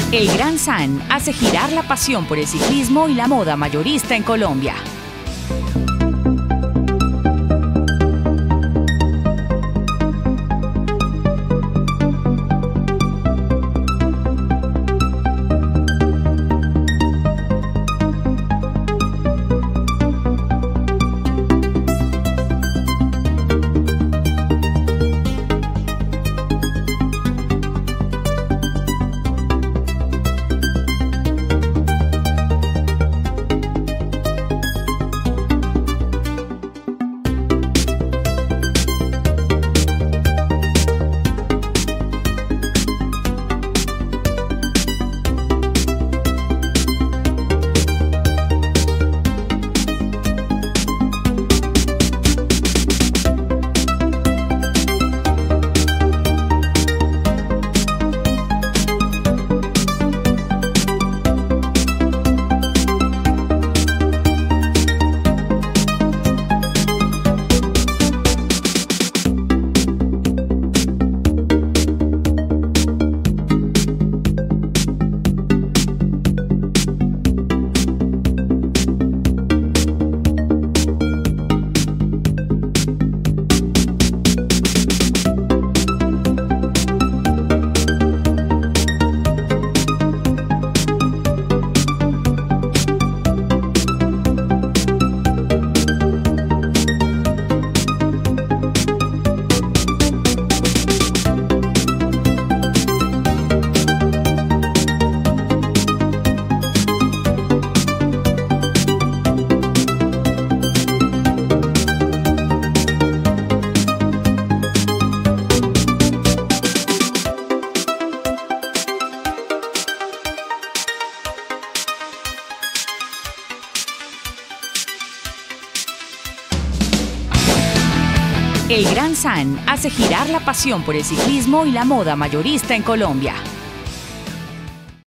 El Gran San hace girar la pasión por el ciclismo y la moda mayorista en Colombia. El Gran San hace girar la pasión por el ciclismo y la moda mayorista en Colombia.